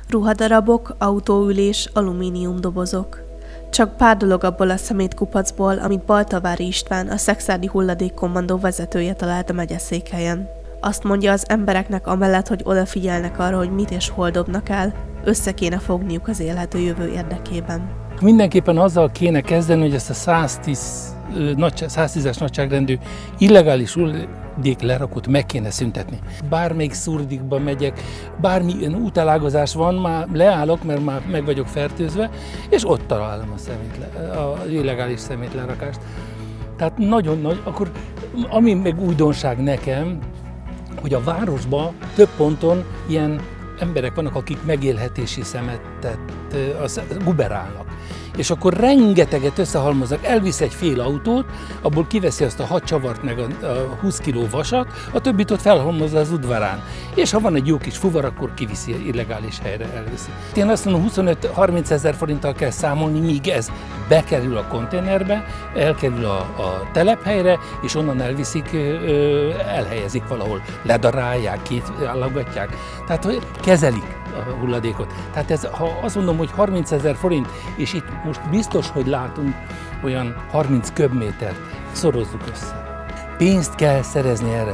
Ruhadarabok, autóülés, alumíniumdobozok. Csak pár dolog abból a szemétkupacból, amit Baltavári István, a Szekszárdi Hulladékkommandó vezetője talált a megyeszékhelyen. Azt mondja, az embereknek amellett, hogy odafigyelnek arra, hogy mit és hol dobnak el, össze kéne fogniuk az élhető jövő érdekében. Mindenképpen azzal kéne kezdeni, hogy ezt a 110-es nagyságrendű illegális hulladék lerakót meg kéne szüntetni. Bármelyik szurdikba megyek, bármilyen útelágazás van, már leállok, mert már meg vagyok fertőzve, és ott találom az illegális szemétlerakást. Tehát nagyon nagy, akkor ami meg újdonság nekem, hogy a városban több ponton ilyen emberek vannak, akik megélhetési szemetet guberálnak. És akkor rengeteget összehalmoznak, elvisz egy fél autót, abból kiveszi azt a 6 csavart meg a 20 kiló vasat, a többit ott felhalmozza az udvarán. És ha van egy jó kis fuvar, akkor kiviszi illegális helyre, elviszi. Én azt mondom, 25-30 ezer forinttal kell számolni, míg ez bekerül a konténerbe, elkerül a telephelyre, és onnan elviszik, elhelyezik valahol, ledarálják, kiállagatják. Tehát hogy kezelik a hulladékot. Tehát ez, ha azt mondom, hogy 30 ezer forint, és itt most biztos, hogy látunk olyan 30 köbmétert, szorozzuk össze. Pénzt kell szerezni erre.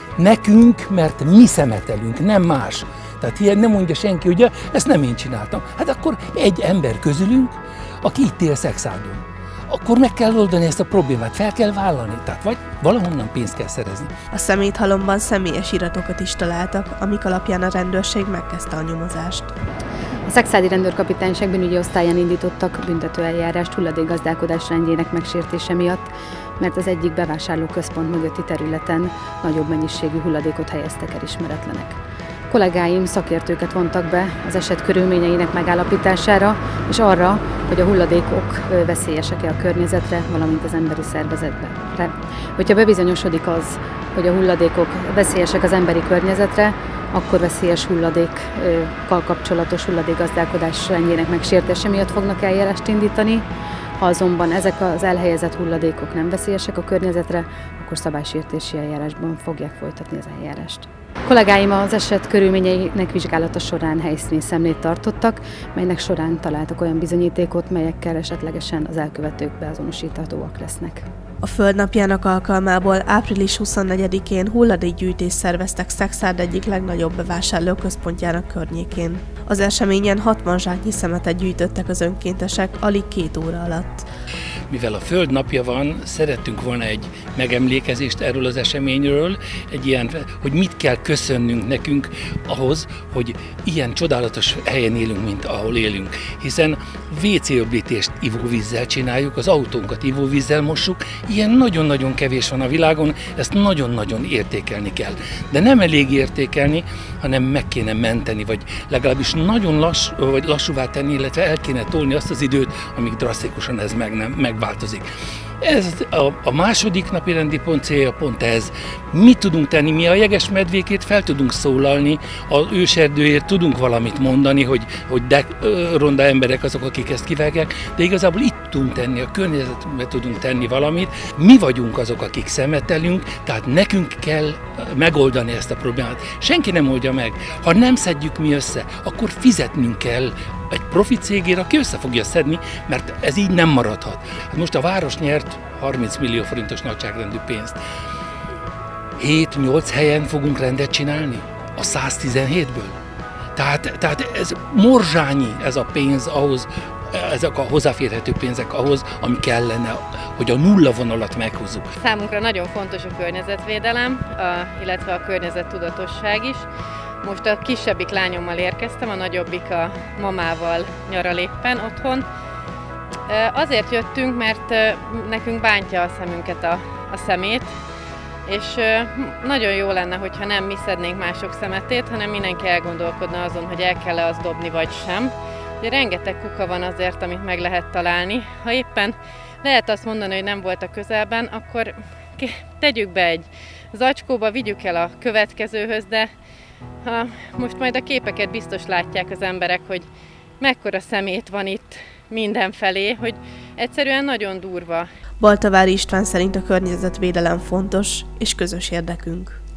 Nekünk, mert mi szemetelünk, nem más. Tehát ilyen nem mondja senki, hogy ezt nem én csináltam. Hát akkor egy ember közülünk, aki itt él Szekszárdon. Akkor meg kell oldani ezt a problémát, fel kell vállalni, tehát vagy valahonnan pénzt kell szerezni. A szeméthalomban személyes iratokat is találtak, amik alapján a rendőrség megkezdte a nyomozást. A Szekszárdi Rendőrkapitányság bűnügyi osztályán indítottak büntetőeljárást hulladékgazdálkodás rendjének megsértése miatt, mert az egyik bevásárlóközpont mögötti területen nagyobb mennyiségű hulladékot helyeztek el ismeretlenek. Kollégáim szakértőket vontak be az eset körülményeinek megállapítására, és arra, hogy a hulladékok veszélyesek-e a környezetre, valamint az emberi szervezetre. Hogyha bebizonyosodik az, hogy a hulladékok veszélyesek az emberi környezetre, akkor veszélyes hulladékkal kapcsolatos hulladékgazdálkodás rendjének megsértése miatt fognak eljárást indítani. Ha azonban ezek az elhelyezett hulladékok nem veszélyesek a környezetre, akkor szabálysértési eljárásban fogják folytatni az eljárást. A kollégáim az eset körülményeinek vizsgálata során helyszíni szemlét tartottak, melynek során találtak olyan bizonyítékot, melyekkel esetlegesen az elkövetők beazonosíthatóak lesznek. A Földnapjának alkalmából április 24-én hulladékgyűjtést szerveztek Szekszárd egyik legnagyobb bevásárlóközpontjának környékén. Az eseményen 60 zsáknyi szemetet gyűjtöttek az önkéntesek alig 2 óra alatt. Mivel a Föld napja van, szerettünk volna egy megemlékezést erről az eseményről, egy ilyen, hogy mit kell köszönnünk nekünk ahhoz, hogy ilyen csodálatos helyen élünk, mint ahol élünk. Hiszen WC-öblítést ivóvízzel csináljuk, az autónkat ivóvízzel mossuk, ilyen nagyon-nagyon kevés van a világon, ezt nagyon-nagyon értékelni kell. De nem elég értékelni, hanem meg kéne menteni, vagy legalábbis nagyon lassúvá tenni, illetve el kéne tolni azt az időt, amíg drasztikusan ez megváltozik. Ez a második napi rendi pont célja pont ez. Mit tudunk tenni? Mi a jegesmedvékét fel tudunk szólalni, az őserdőért tudunk valamit mondani, hogy de ronda emberek azok, akik ezt kivágják, de igazából itt tudunk tenni, a környezetben tudunk tenni valamit. Mi vagyunk azok, akik szemetelünk, tehát nekünk kell megoldani ezt a problémát. Senki nem oldja meg. Ha nem szedjük mi össze, akkor fizetnünk kell egy profi cégére, aki össze fogja szedni, mert ez így nem maradhat. Most a város nyert 30 millió forintos nagyságrendű pénzt. 7-8 helyen fogunk rendet csinálni? A 117-ből? Tehát ez morzsányi ez a pénz ahhoz, ezek a hozzáférhető pénzek ahhoz, ami kellene, hogy a nulla vonalat meghúzzuk. Számunkra nagyon fontos a környezetvédelem, illetve a környezettudatosság is. Most a kisebbik lányommal érkeztem, a nagyobbik a mamával nyaral éppen otthon. Azért jöttünk, mert nekünk bántja a szemünket a szemét, és nagyon jó lenne, hogyha nem mi szednénk mások szemetét, hanem mindenki elgondolkodna azon, hogy el kell-e azt dobni, vagy sem. Ugye rengeteg kuka van azért, amit meg lehet találni. Ha éppen lehet azt mondani, hogy nem volt a közelben, akkor tegyük be egy zacskóba, vigyük el a következőhöz, de most majd a képeket biztos látják az emberek, hogy mekkora szemét van itt mindenfelé, hogy egyszerűen nagyon durva. Baltavári István szerint a környezetvédelem fontos és közös érdekünk.